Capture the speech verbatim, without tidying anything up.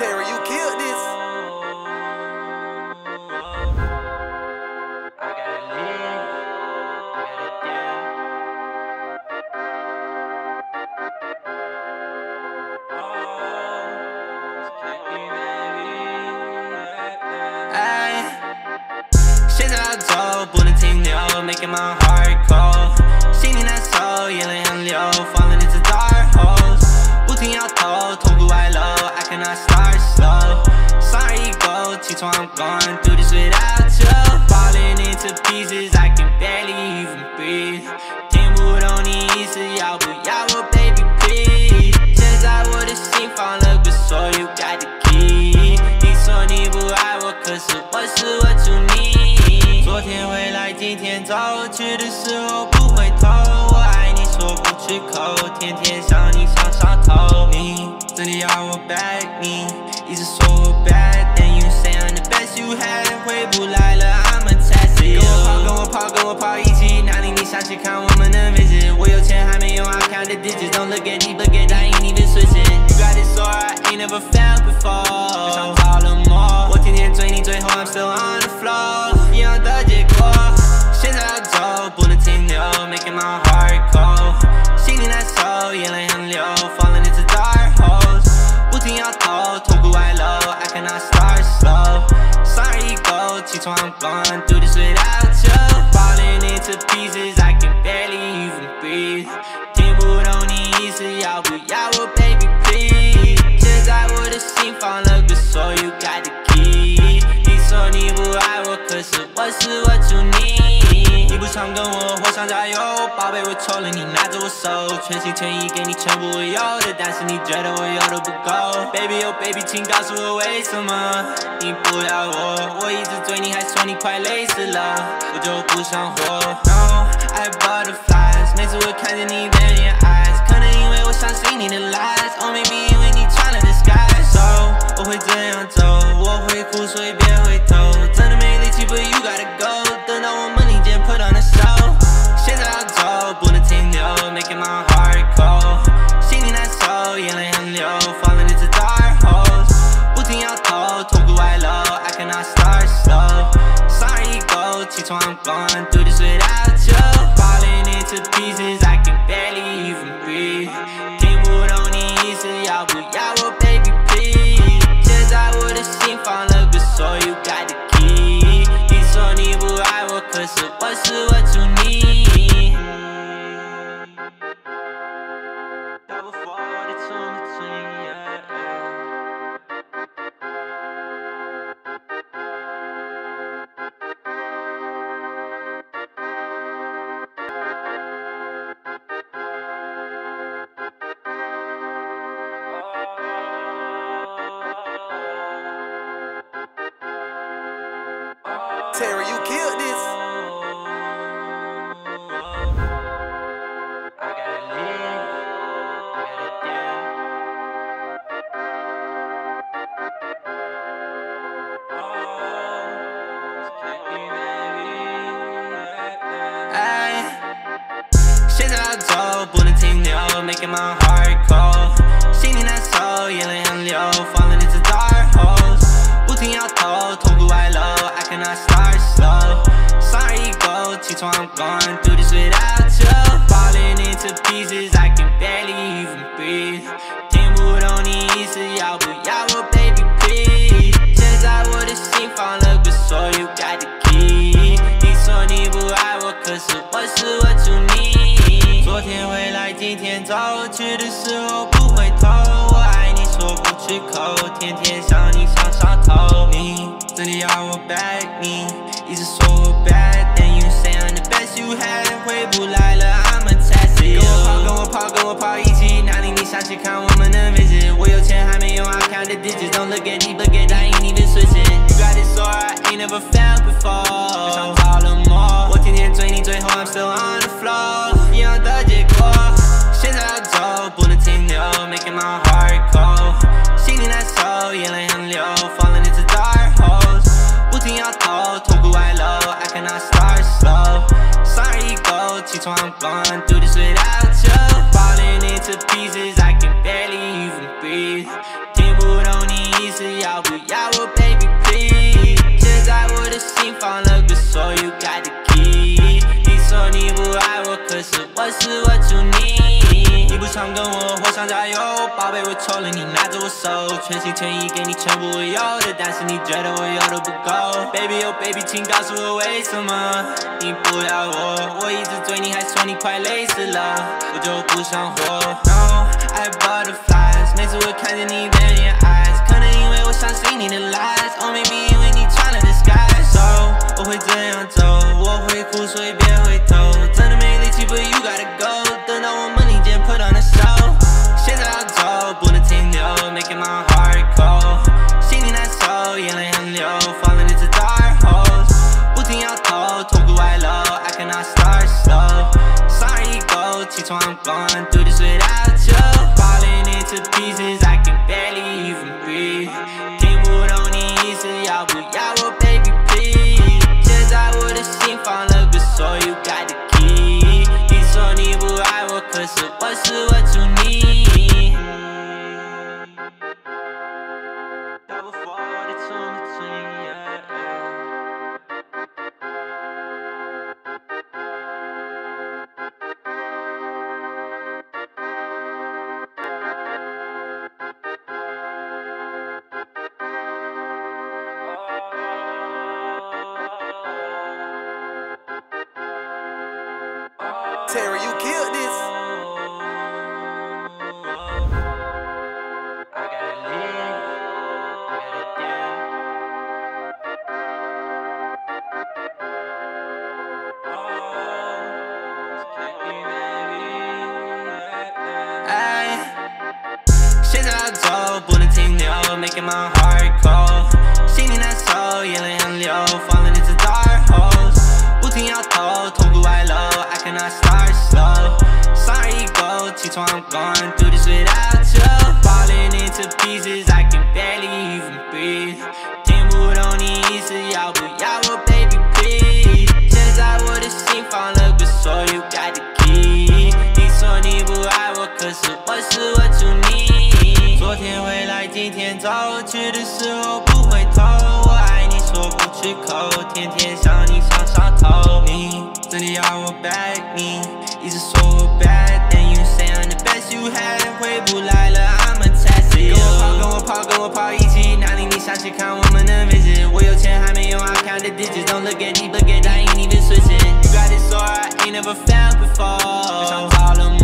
Terry, you killed this. I gotta live, I gotta die. Ay, 现在要走，不能停留 ，making my heart cold。心里难受，眼泪横流，放了你这 dark holes。不停摇头，痛苦外露 ，I cannot start slow。Sorry go， 起床 I'm going through this without you。Falling into pieces, I can barely even breathe。听不懂你意思，要不要我 baby please？ 现在我的心放了个锁 ，You got the key。你说你不爱我，可是我是我主你。昨天回来，今天走，去的时候不回头。我爱你说不出口，天天想你想上头。你真的要我 back 你，一直说我 bad。And you say I'm the best you had， 回不来了 I'm a test you。跟我跑，跟我跑，跟我跑一起，哪里你想去看我们的 visit？ 我有钱还没用 I count the digits。Don't look at me, look at I ain't even switching。You got it so I ain't never felt before。就像跑了魔，我天天追你，最后 I'm still on the floor。一样的结果，现在要走，不能停留 ，making my heart cold。心里难受，眼泪横流，放了你这 dark holes。不停摇头，痛苦外露 ，I cannot start slow。Sorry go， 起床 I'm going through this without you。Falling into pieces, I can barely even breathe。听不懂你意思，要不要我 baby please？ 现在我的心放了个锁 ，You got the key。你说你不爱我，可是我是我主你。你不常跟我火上加油，宝贝我抽了你拿着我手，全心全意给你全部我有的，但是你觉得我有的不够。Baby oh baby， 请告诉我为什么你不要我？我一直追你，还说你快累死了，我就不想活。No I have butterflies， 每次我看见你的 in your eyes， 可能因为我相信你的 lies，or maybe因为你穿了 disguise。So 我会这样走，我会哭，所以别回头。真的没力气 ，but you gotta go。等到我们零件 put on the show。现在要走，不能停留 ，making my heart cold。心里难受，眼泪横流，放了你这 dark holes。不停摇头，痛苦外露 ，I cannot start slow。Sorry go， 起床 I'm going through this without you。Falling into pieces, I can barely even breathe。听不懂你意思，要不要我 baby please？ 现在我的心放了个锁 ，You got the key。你说你不爱我，可是我是我主你。 Terry, you killed this. I gotta live, I gotta die. Ay, 现在要走，不能停留 ，making my heart cold。心里难受，眼泪横流，放了你这 dark holes。不停摇头，痛苦外露 ，I cannot start slow。Sorry go， 起床 I'm going through this without you。Falling into pieces, I can barely even breathe。听不懂你意思，要不要我 baby please？ 现在我的心放了个锁 ，You got the key。你说你不爱我，可是我是我主你。昨天回来，今天走，去的时候不回头。我爱你说不出口，天天想你想上头。你真的要我 back 你，一直说我 bad。And you say I'm the best you had， 回不来了 I'm a test you。跟我跑，跟我跑，跟我跑一起，哪里你想去看我们的 visit？ 我有钱还没用 I count the digits。Don't look at me, look at I ain't even switching。You got it so I ain't never felt before。就像跑了魔，我天天追你，最后 I'm still on the floor。一样的结果，现在要走，不能停留 ，making my heart cold。心里难受，眼泪横流，放了你这 dark holes。不停摇头，痛苦外露 ，I cannot start slow。Sorry go， 起床 I'm going through this without you。Falling into pieces, I can barely even breathe。听不懂你意思，要不要我 baby please？ 现在我的心放了个锁 ，You got the key。你说你不爱我，可是我是我主你。你不常跟我火上加油，宝贝我抽了你拿着我手，全心全意给你全部我有的，但是你觉得我有的不够。Baby oh baby， 请告诉我为什么你不要我？我一直追你，还说你快累死了，我就不想活。No I have butterflies， 每次我看见你的眼 eyes， 可能因为我相信你的 lies，or maybe因为你穿了 disguise。So 我会这样走，我会哭，所以别回头。真的没力气 ，but you gotta go。等到我们零件 put on a show， 现在要走，不能停留 ，making my heart cold。心里难受，眼泪很流 ，falling into dark holes。不停摇头，痛苦外露 ，I cannot start slow。Sorry go， 起床 I'm gone through this without you。Falling into pieces，I can barely even breathe。听不懂你意思，要不要我 baby please？ 现在我的心放了个锁 ，You got the key。你说你不爱我，可是我是我主你。 Terry, you killed this. I gotta live, I gotta die. Ay, 现在要走，不能停留 ，making my heart cold。心里难受，眼泪很流 ，falling into dark holes。不停摇头，痛苦外露 ，I cannot start slow。Sorry go， 起床 I'm gone through this without you。Falling into pieces，I can barely even breathe。听不懂你意思，要不要我 baby please？ 现在我的心放了个锁 ，You got the key。你说你不爱我，可是我是我主你。昨天回来，今天走，去的时候不回头。我爱你说不出口，天天想你想上头。你真的要我 back， 你一直说我 bad，Then you say I'm the best you had， 回不来了 I'ma test it。跟我跑，跟我跑，跟我跑一起，哪里你想去看我们的 visit？ 我有钱还没用 I count the digits，Don't look at me， look at I ain't even switching。You got it so I ain't never felt before。就像着了魔